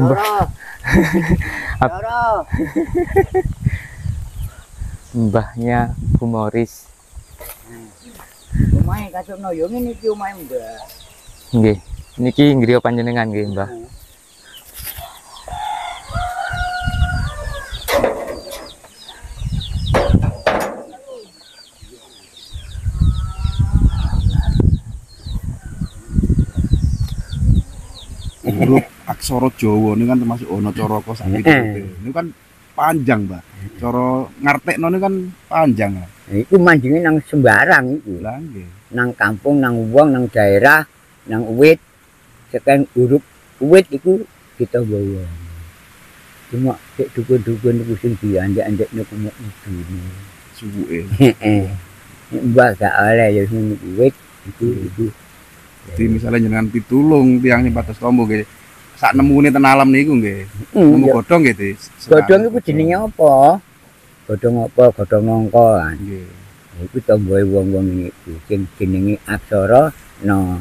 Mbahnya humoris. Omahe kasukno yo ngene iki omahe Mbah. Nggih. Niki griya panjenengan nggih, Mbah. Huruf aksara Jawa ini kan termasuk ana caraka sakit. Ini kan panjang, Mbak. Cara ngartekno ini kan panjang. Iku manjinge nang sembarang iku. Lah nggih. Nang kampung, nang wong, nang daerah, nang uwit. Sekarang huruf uwit iku kita bawa. Cuma cek dukun-dukun iku sing dianjak-anjakne kumek idune. Suwuke. Heeh. Mbak gak oleh ya sing uwit itu. Jadi misalnya jenengan pitulung tiang sing pados tombo nggih. Sak nemune ten alam niku nggih. Nemu godhong nggih, Tis. Godhong iku jenenge apa? Godhong apa? Godhong nangka kan. Nggih. Iku tomboe wong-wong iku sing jenenge aksara no.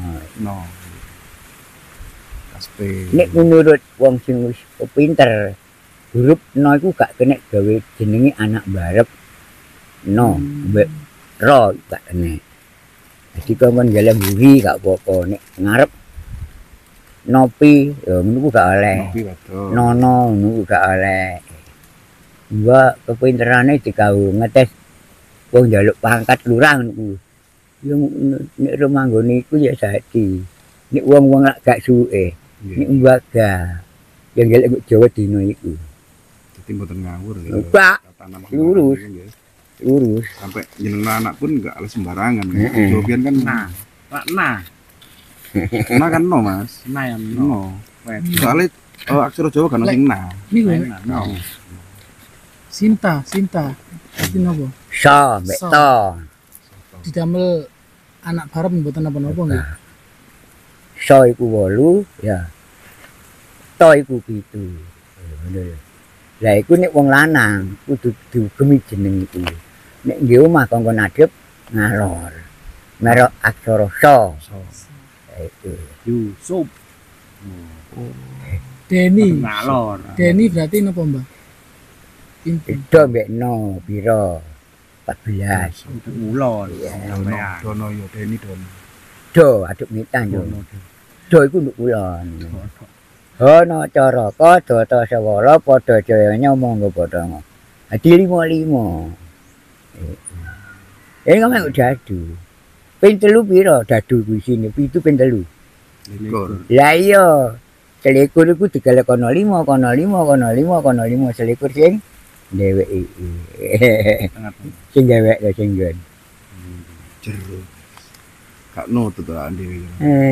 Kaspe. Nek menurut wong sing wis pinter, huruf no iku gak kena gawe jenenge anak barep. No, mbek ro gak kena. Jadi kon galem buri gak apa-apa nek ngarep nopi ya ngono gak oleh. Nopi waduh. Nono ngono gak oleh. Mbak kepinterane dikau ngetes wong njaluk pangkat lurah niku. Ya nek romanggone iku ya dadi. Nek wong-wong lak gak suke. Nek mbak ga yang galek Jawa dino iku. Dadi mboten ngawur ya. Mbak lurus. Lurus. Sampai jenengan anak pun enggak sembarangan. Jobian kan nah kan no, Mas. Nah ya No. Soalnya aksara Jawa kan sing nah. Niku No. Sinta. Iki napa? So, mbek to. Didamel anak barep mboten napa-napa nggih. So iku 8 ya. To iku 7. Ngono lho. Lah iku nek wong lanang kudu diugemi jeneng iku. Nek nggih omah kongkon adep ngalor. Merok aksara so. Itu. Yusuf. Deni. Ngalor. Deni berarti napa, Mbah? Itu mbek no pira? 14. Ulon. Dono yo Deni Dono. Do aduk mitan yo. Do iku nduk kulon. Ana caraka data sawala padha jayanya monggo padha. Adi 55. Kok mek dadu. Ping 3 pira dadu kuwi sine? 7 ping 3. Lah iya. Selikur iku digalek kono 5, kono 5 selikur sing dheweke. Sing dheweke sing nggon. Jero. Gak nutut to dhewe.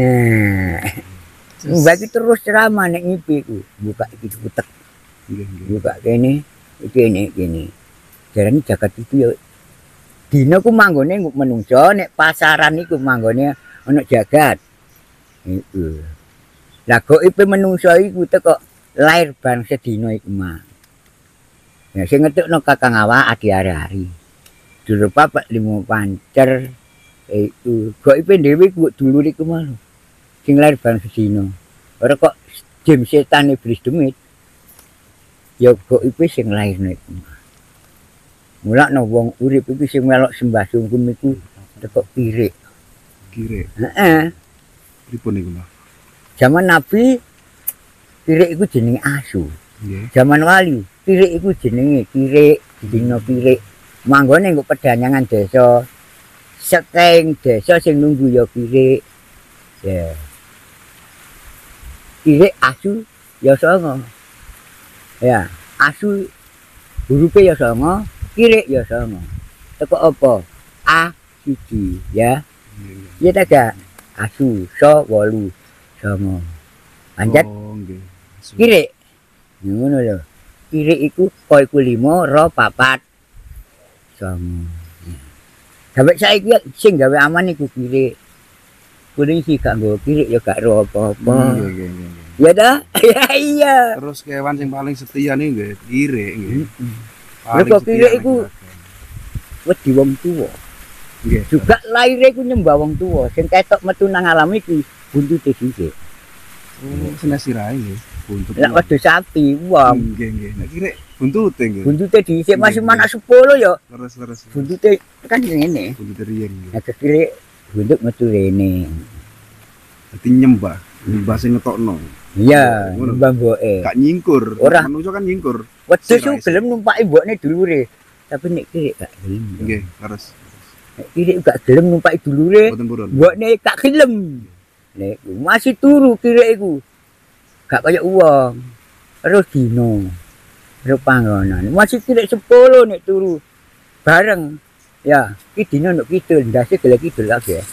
Bagi terus ceramah nek ngipi ku, buka iki putek. Nggih. Buka kene, iki kene. Jarane jagat itu ya dina ku manggone menungso, nek pasaran iku manggone ana jagat. Iku. Lah goipe menungso iku teko lair bang sedina iku mah. Ya sing ngetukno Kakang Awak adi hari-hari. Dulu papat 5 pancer itu goipe dhewe ku dulur iku mah. Sing lair bang sedina. Ora kok jim setan iblis demit. Ya goipe sing lairne iku. Mulakno wong urip iki sing melok sembah sungkum iku teko pirik. Kirek. Heeh. Pripun niku, Mas? Zaman Nabi pirik iku jenenge asu. Nggih. Zaman wali pirik iku jenenge pirik, dina pirik. Manggone nggo pedanyangan desa. Sekeng desa sing nunggu ya pirik. Ya. Pirik asu ya songo. Ya, asu hurufe ya songo, pirik ya songo. Teko apa? A siji ya. Ya ta gak? Asu so 8 songo. Panjat nggih. pirik. Ngono lho. Pirik iku ko iku 5, ro 4. Songo. Sampai saiki sing gawe aman iku pirik. Kuning sih gak nggo pirik ya gak ro apa-apa. Nggih. Ya dah? Ya iya. Terus kewan sing paling setia nih nggih, kirek nggih. Lha kok kirek iku wedi wong tuwa. Nggih. Juga laire iku nyembah wong tuwa. Sing ketok metu nang alam iki buntute sithik. Senes sirahe nggih. buntut. Lek wedhus sapi wong. Nggih. Nek kira buntute nggih. Buntute dhisik masih Nggih. manak 10 ya. Leres. Buntute kan ngene. Buntute riyen nggih. Nek kiri buntut metu rene. Dadi nyembah, nyembah sing ngetokno. Iya, Ngono. mbah mboke. Gak nyingkur. Ora. Manusa kan nyingkur. Wedhus Sira ku gelem numpaki mbokne dulure. Tapi nek kiri gak gelem. Nggih, leres. Nek kiri gak gelem numpaki dulure, Mboten purun. mbokne gak gelem. Nek masih turu kiri iku. Gak kaya uang. Terus dino. Terus panggonan. Masih kiri 10 nek turu. Bareng. Ya, iki dino nek kidul, ndase gelem kidul lagi ya.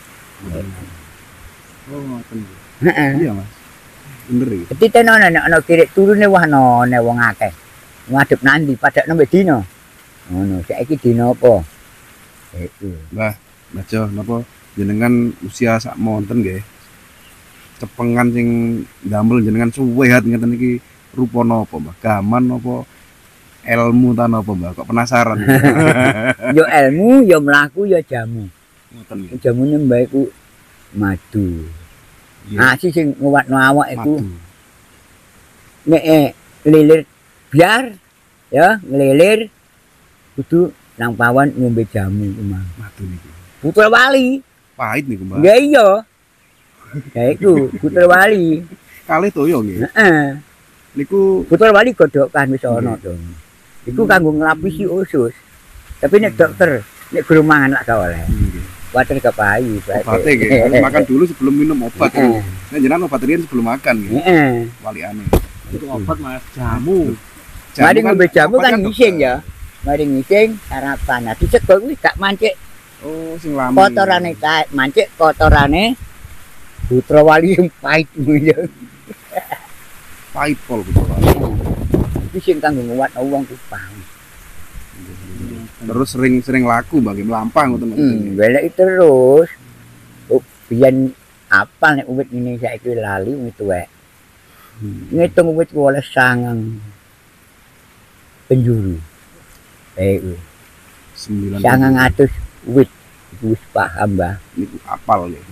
Oh, ngoten. Heeh. Iya, Mas. Bener iki. Dadi tenan nek ana kiri turune wah none wong akeh. Ngadep nanti padakno mek dino. Ngono, saiki dino apa? Iku. Mbah Jo, napa jenengan usia sak monten nggih. Cepengan sing ndamel jenengan suwe hat ngeten iki rupa napa, Mbah? Gaman napa ilmu ta napa, Mbah? Kok penasaran. Yo ilmu, yo mlaku, yo jamu. Ngoten nggih. Jamune mbah iku madu. Nggih. Asi sing nguwatno awak iku Madu. nek ngelilir biar ya ngelilir kudu nang pawon ngombe jamu iku mah. Madu niku. Putra wali. Pahit niku, Mbah. Nggih iya. Ya iku putra wali. Kalih toyo nggih. Heeh. Niku Putra wali godokan wis ana to. Iku kanggo nglapisi usus. Tapi nek dokter nek guru mangan lak gak oleh. nggih. Water kepayu Obatnya nggih. Harus makan dulu sebelum minum obat. Heeh. Nek jenengan obat riyen sebelum makan nggih. Heeh. Waliane. Itu obat Mas, jamu. Mari ngombe jamu obat kan ngising ya. Mari ngising sarapan. Nah disego kuwi gak mancik Oh, sing lami. kotorane kae, mancik kotorane putra wali yang pahit ya. Pahit pol gitu. Iki sing kanggo nguwatno wong ku pahit. Terus sering laku bagi melampang ngoten. Golek terus. Oh, biyen apal nek uwit ini saiki lali wit tuwek. Ngitung uwit ku oleh 9 penjuru. Iku 9 900 wit iku wis paham, Mbah. niku apal nggih.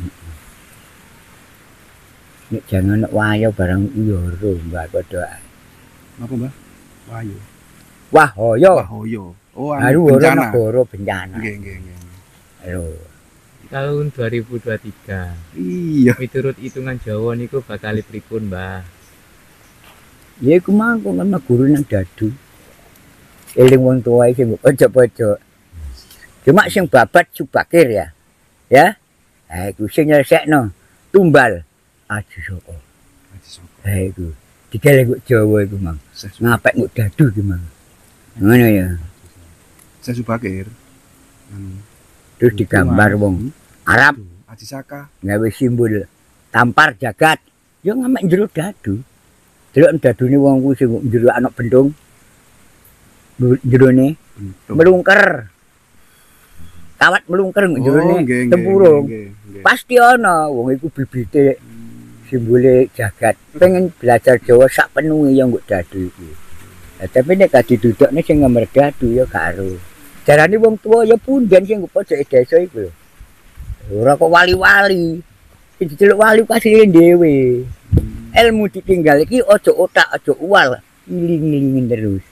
Nek jangan nek wayo barang uyara, Mbah padha. Napa, Mbah? Wahyu. Wahoyo. Wahoyo. Oh, Baru ora bencana. negara bencana. Nggih. Lho. Tahun 2023. Iya. Miturut hitungan Jawa niku bakal pripun, Mbah? Ya iku mangko kan guru nang dadu. Eling wong tuwa sing pojok-pojok. Cuma sing babat Subakir ya. Ya. Ha iku sing nyelesekno tumbal aji saka. Ha iku. Digale kok Jawa iku, Mang. Ngapek kok dadu iki, Mang. Ngono ya. Saya Subakir. Terus digambar wong Arab Aji Saka. gawe simbol tampar jagat. Ya ngamek jero dadu. Delok dadune wong kuwi sing jero anak bendung. Jerone melungker. Kawat melungker jerone tempurung. Pasti ana wong iku bibite simbole jagat. Pengen belajar Jawa sak penuhe ya nggo dadu iki. Tapi nek gak didudukne sing ngemer dadu ya karo. Jarane wong tuwa ya punden sing pojoke desa iku lho. Ora kok wali-wali. Sing diceluk wali kasih dhewe. Ilmu ditinggal iki aja otak, aja uwal, iling-ilingin terus.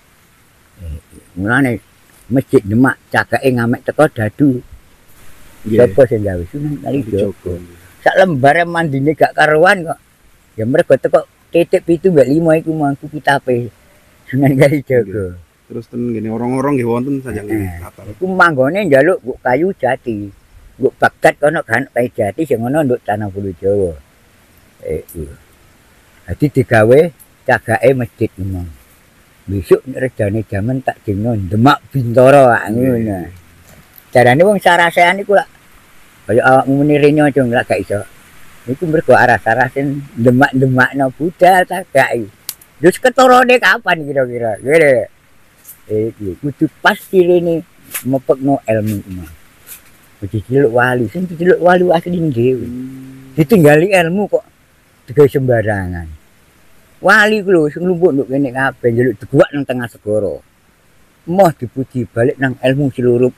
Mulane masjid Demak cagake ngamek teko dadu. Sapa sing gawe Sunan Kalijaga. Sak lembare mandine gak karuan kok. Ya mergo teko titik 7 mbek 5 iku mangku kitabe Sunan Kalijaga. Terus ten gini orang-orang nggih wonten sajang katal. Iku manggone njaluk nggo kayu jati. Nggo Baghdad kono kan kayu jati sing ana nduk tanah Pulo Jawa. Iku. Dadi digawe cagake masjid memang. Besok regane jaman tak dingno Demak Bintara ngono. Carane wong sarasean iku lak kaya awakmu muni renya aja lak gak iso. Iku mergo aras-arasen Demak-demakno budal cagake. Terus keturune kapan kira-kira? Ngene. Kudu pasti rene mepekno ilmu iman. Diceluk wali, sing diceluk wali asli dhewe. Ditinggali ilmu kok digawe sembarangan. Wali ku lho sing lumpuk nduk kene kabeh njaluk diguwak nang tengah segara. Moh dipuji balik nang ilmu seluruh.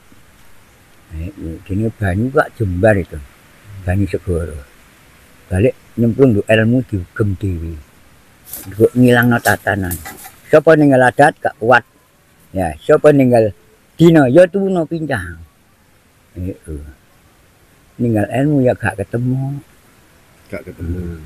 Dene banyu kok jembar itu. Banyu segara. Balik nyemplung nduk ilmu diugem dhewe. Kok ngilangno tatanan. Sapa ninggal adat gak kuat. Ya, sapa ninggal dina ya tuno pincang. Heeh. Ninggal ilmu ya gak ketemu. Gak ketemu.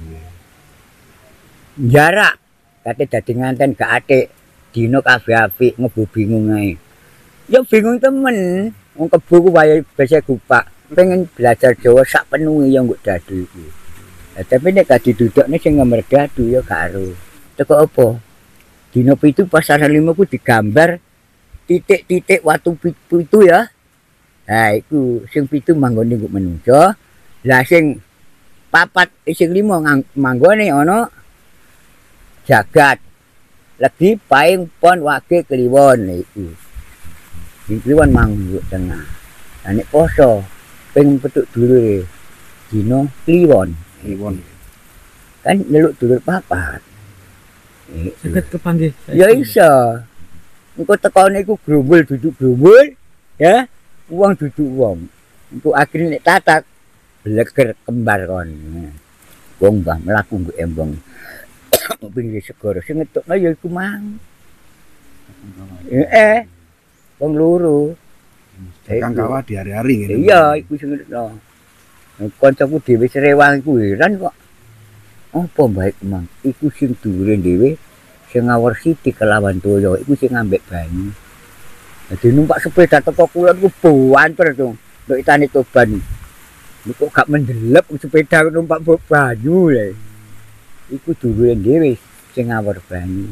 Jarak kate dadi nganten gak atik. Dina kabeh apik ngebu bingung ae. Ya bingung temen. Wong kebo ku wayahe basa gupak. Pengen belajar Jawa sak penuhe ya nggo dadu iki. Tapi nek gak didudukne sing ngemer dadu ya gak ero. Teko apa? Dina 7 pasaran 5 ku digambar titik-titik watu pitu ya. Nah, iku sing 7 manggone nggo menungso. Lah sing 4 sing 5 manggone ana jagat. Legi paing pon wage kliwon iku. Sing kliwon manggo tengah. Lah nek poso ping petuk dulure dina kliwon. Kliwon. Kan nyeluk dulur papat. Saged kepanggih. Ya iso. Engko tekone iku grumbul duduk grumbul, ya. Wong duduk wong. Engko akhirnya nek tatak bleger kembar kon. Wong mbah mlaku nggo embong. Pinggir segara sing ngetokno ya iku mang. Wong loro. Kang kawah di hari-hari ngene. Iya, iku sing ngetokno. Kancaku dhewe Srewang iku heran kok. Apa baik mang? Iku sing dhuwure dhewe sing ngawur sithik kelawan toya iku sing ngambek banyu. Dadi numpak sepeda teko kulon ku banter to. Nduk itane toban. Niku gak mendelep sepeda numpak banyu lho. Iku dhuwure dhewe sing ngawur banyu.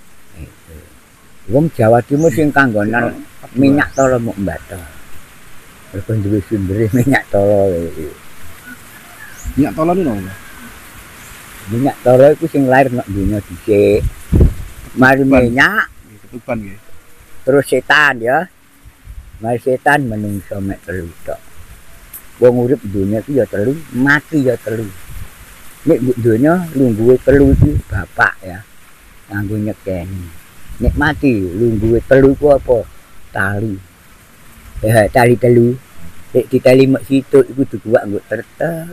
Wong Jawa Timur sing kanggonan minyak tolo mok mbathah. Mergo duwe sumbere minyak tolo. Minyak tolon iki lho. Minyak tolo iku sing lair nek dunya dhisik. Mari minyak Ketuban nggih. terus setan ya. Mari setan menungso mek telu tok. Wong urip dunya iki ya telu, mati ya telu. Nek dunya lungguhe telu iki bapak ya. Kanggo nyekeni. Nek mati lungguhe telu ku apa? Tali. Tali telu. Nek ditali mek situ iku dikuwak nggo tertek.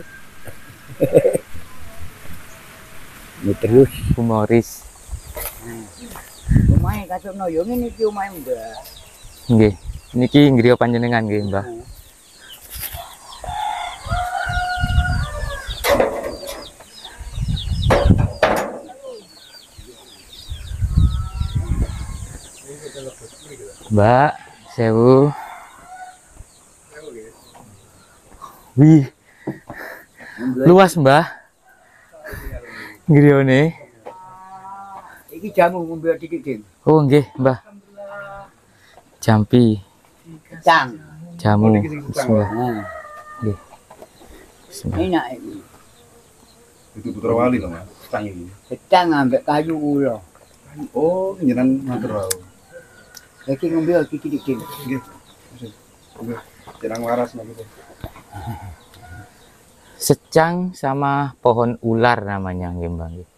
Ini terus Humoris. omahe kasukno yo ngene iki omahe Mbah. Nggih. Niki ngriya panjenengan nggih, Mbah. Mbak, sewu. Wih, luas, Mbah. Griyone. Iki jamu ngombe titik, Dim. Oh, nggih, Mbah. Jampi, Cang. jamu. Oh, niki sing Bismillah. Nah, Nggih. Bismillah. enak iki. Itu Putra Wali to, Mas. Cang iki. Gedang ambek kayu ulo. Oh, njenengan matur wae. Iki ngombe iki titik, Dim. Nggih. Nggih. Jarang waras gitu. Secang sama pohon ular namanya, nggih, Mbah. Nggih.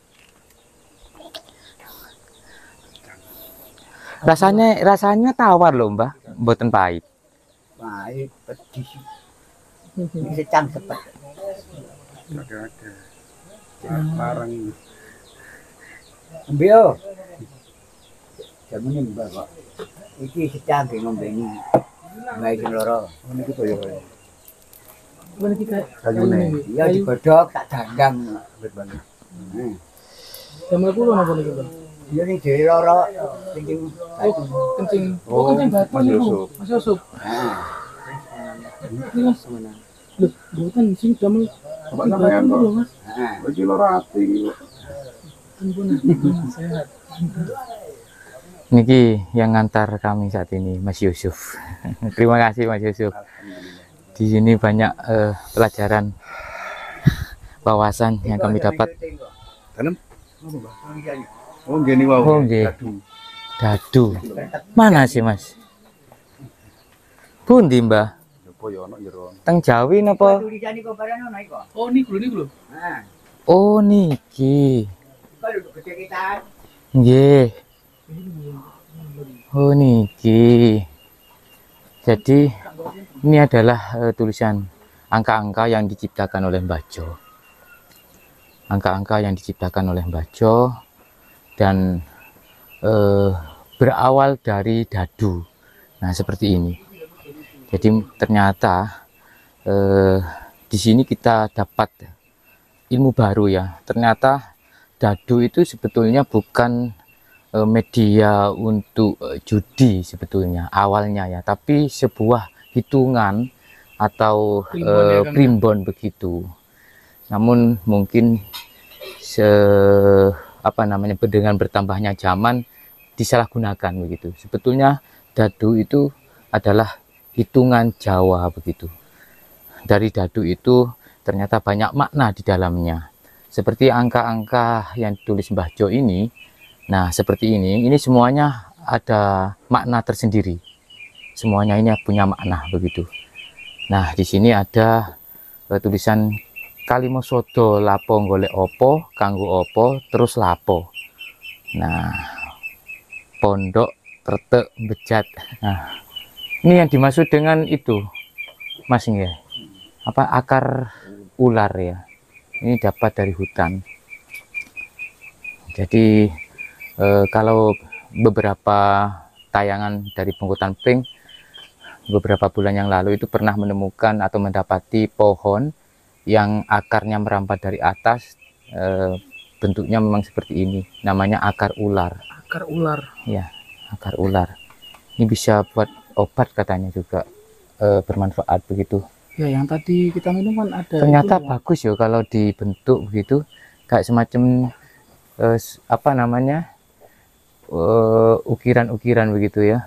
Rasanya tawar loh, Mbah, mboten pahit. Pahit pedis. Ini secang sepet. Ada. Larang ini. Ngombe yo. Jamune Mbah kok. Iki secang ge ngombeni. Bae sing loro. Oh, niki to ya. Mana kita Kayune. Iya digodhog tak dandang. Wit banget. Damel kulo napa niku, Bang? Iya ning dhewe loro sing Kencing. Oh, Kencing batu Mas niku. Yusuf. Mas Yusuf. Nah, Ini Mas. Loh, bukan sing damel. Bapak sampean Batu kok. lho, Mas. nah. Iki loro ati iki. Ampun, sehat. Niki yang ngantar kami saat ini, Mas Yusuf. Terima kasih, Mas Yusuf. Di sini banyak pelajaran, wawasan yang kami dapat. Danem. Apa, Mbak? Oh, nggih niku wae. Oh, nggih. Aduh. Dadu. Mana sih, Mas? Pundi, Mbah? Apa ya ono jero. Teng Jawi napa? Tulisane kok barang ono iku. Oh, niku lho. Nah, Oh, niki. kalau gede kita Nggih. Oh, niki. Jadi ini adalah tulisan angka-angka yang diciptakan oleh Mbah Jo. Angka-angka yang diciptakan oleh Mbah Jo dan berawal dari dadu. Nah, seperti ini. Jadi ternyata di sini kita dapat ilmu baru ya. Ternyata dadu itu sebetulnya bukan media untuk judi sebetulnya awalnya ya, tapi sebuah hitungan atau primbon begitu. Namun mungkin dengan bertambahnya zaman disalahgunakan begitu. Sebetulnya dadu itu adalah hitungan Jawa begitu. Dari dadu itu ternyata banyak makna di dalamnya. Seperti angka-angka yang ditulis Mbah Jo ini. Nah, seperti ini semuanya ada makna tersendiri. Semuanya ini punya makna begitu. Nah, di sini ada tulisan Kalimosodo lapo golek opo, kanggo opo, terus lapo. Nah, pondok retek bejat. Nah, ini yang dimaksud dengan itu, Mas ya. Apa akar ular ya? Ini dapat dari hutan. Jadi kalau beberapa tayangan dari Pungkutan Pring beberapa bulan yang lalu itu pernah menemukan atau mendapati pohon yang akarnya merambat dari atas, bentuknya memang seperti ini, namanya akar ular. Akar ular. Ya, akar ular. Ini bisa buat obat katanya juga, bermanfaat begitu. Ya, yang tadi kita minum kan ada. Ternyata itu, bagus ya kalau dibentuk begitu, kayak semacam ukiran-ukiran begitu ya.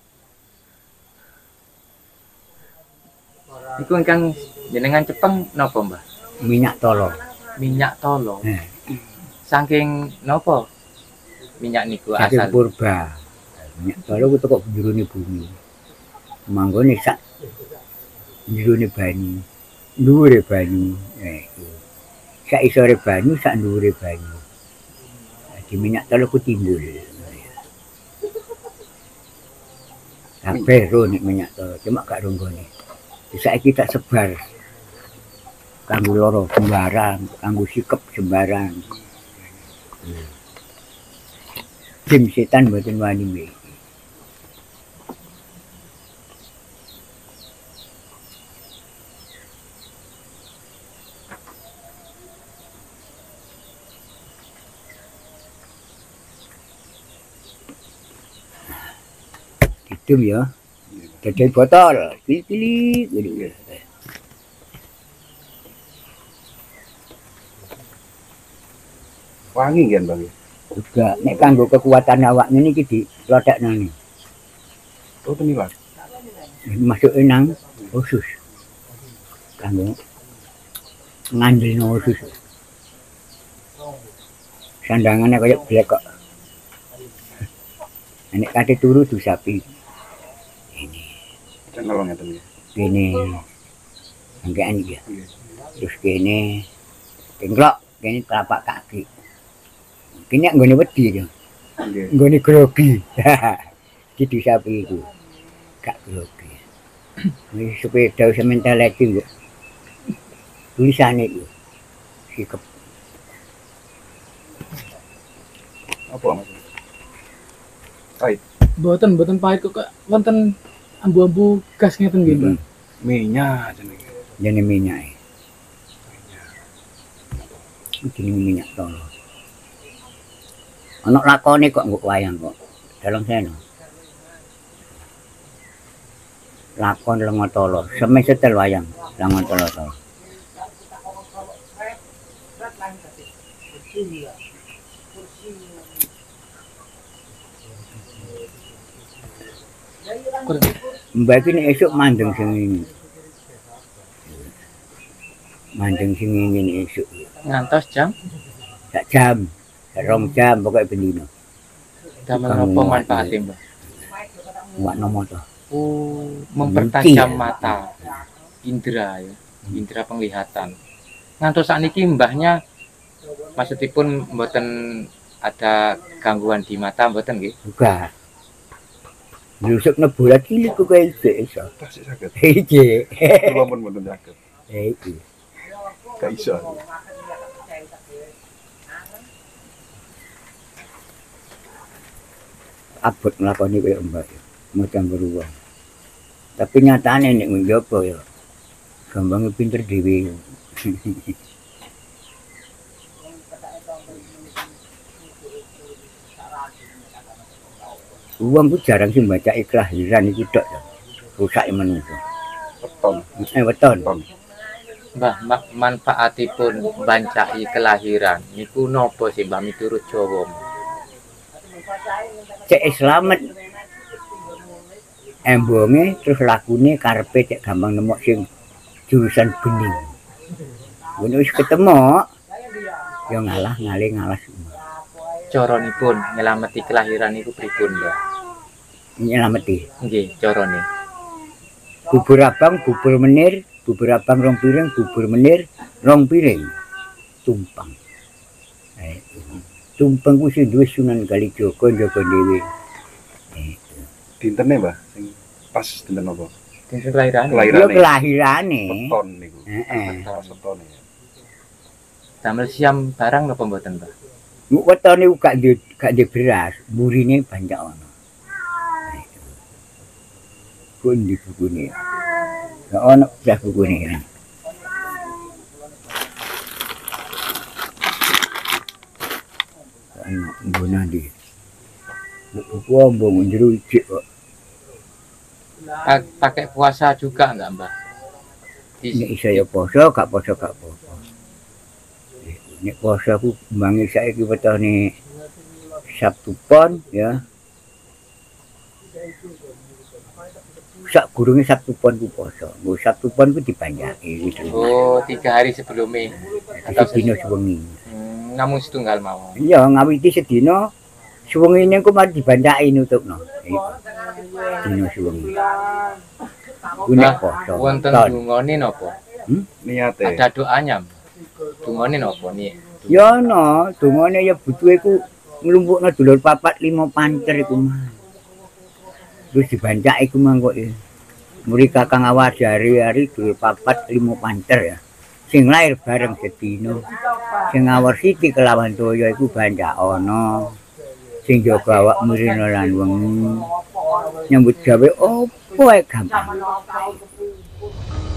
Itu kan jenengan Jepang nopo Mbah? Minyak tolo. Minyak tolo. Eh. Saking nopo? Minyak niku Saking asal. purba. Minyak tolo ku teko jerone bumi. Manggone sak jerone banyu. Dhuwure banyu. Sak isore banyu, sak dhuwure banyu. Di minyak tolo ku timbul. Kabeh ro nek minyak tolo, cuma gak ronggone. Saiki tak sebar. Kanggo loro sembarang, kanggo sikep sembarang. Jin setan mboten wani nggih. Hitung ya. Jadi botol, pilih-pilih gitu. Wangi kan Bang? Juga nek kanggo kekuatan awak ini iki dilodekno nih. Oh, teniwat. Masukin nang usus. Kanggo ngandilno usus. Sandangannya kayak blek kok. Nek kate turu du sapi. Nolong ya temen. Kene anggean iki. Terus kene tengklok, kene telapak kaki. Kene nggone wedi yo. Nggih. Nggone grogi. Gitu sapi itu. Gak grogi. Wis sepeda semental iki kok. Tulisane iki. Sikep. Apa Mas? Pahit. Boten pahit kok wonten ambu-ambu gas ngeten nggih, Mbak. Minyak jenenge. Jane minyak. Jenenge minyak tolo. Ana lakone kok nggo wayang kok. Dalam seno. Lakon lenga tolo, semesetel wayang lenga tolo. Mbak iki nek esuk mandeng sing ini. Mandeng sing ini esuk. Ngantos jam Sak jam, 2 jam pokoke bendino. damel nopo manfaate Mbah? Wak nomo to. Oh, mempertajam ya. mata, indera ya, indera penglihatan. Ngantos sakniki mbahnya maksudipun mboten ada gangguan di mata mboten nggih? Buka. Nyusuk nebulat cilik kok kaya iso. Tasik saged. Iki. Kula pun mboten saged. Iki. Gak iso. abot nglakoni koyo mbak ya. Macam beruang. Tapi nyatane nek njaba ya gambange pinter dhewe. Uang ku jarang sih baca kelahiran itu tok. Rusak menungso. Weton. Weton. Mbah, manfaatipun bancai kelahiran niku napa sih Mbah miturut Jawa? Cek slamet. Embonge terus lakune karepe cek gampang nemok sing jurusan bening. Mun wis ketemu ya ngalah ngalih ngalah semua. Caranipun nyelameti kelahiran niku pripun, Mbah? Nyelameti. Nggih, carane. Bubur abang, bubur menir, bubur abang rong piring, bubur menir rong piring. Tumpang. Tumpang ku sing duwe Sunan Kalijaga njaga dhewe. Dintene, Mbah, sing pas dinten apa? Dinten kelahirane. Ya kelahirane. Weton niku. Heeh. Pas wetone. Damel siam barang napa mboten, Mbah? Mu wetone gak ndek beras, mburine banyak ana. Pun di bukune. Gak ana beras bukune kan. Ana mbona di. Buku ambung njero ijik kok. Pakai puasa juga enggak, Mbah? Nek saya poso, gak poso gak apa-apa. Nek poso aku mbangi saiki wetone Sabtu Pon ya. Sak gurunge Sabtu Pon ku poso. Nggo Sabtu Pon ku dibanjaki wis. Oh, 3 hari sebelumnya atau Sedina sewengi. Namung setunggal mawon. Iya, ngawiti sedina suwengine ku mari dibanjaki nutupno. Dina suwengi. Ku nek poso. Wonten dungane napa? Niate. Ada doanya. Dungane napa nih? Ya ana, dungane ya butuhe ku nglumpukno dulur papat 5 pancer iku mah. Terus dibancaki ku mangko ya. Muri Kakang Awas hari-hari dulur papat 5 pancer ya. Sing lair bareng sedina. Sing ngawur siti kelawan toya iku banjak ana. Sing jaga awak mrene lan wengi. Nyambut gawe opo ae gampang.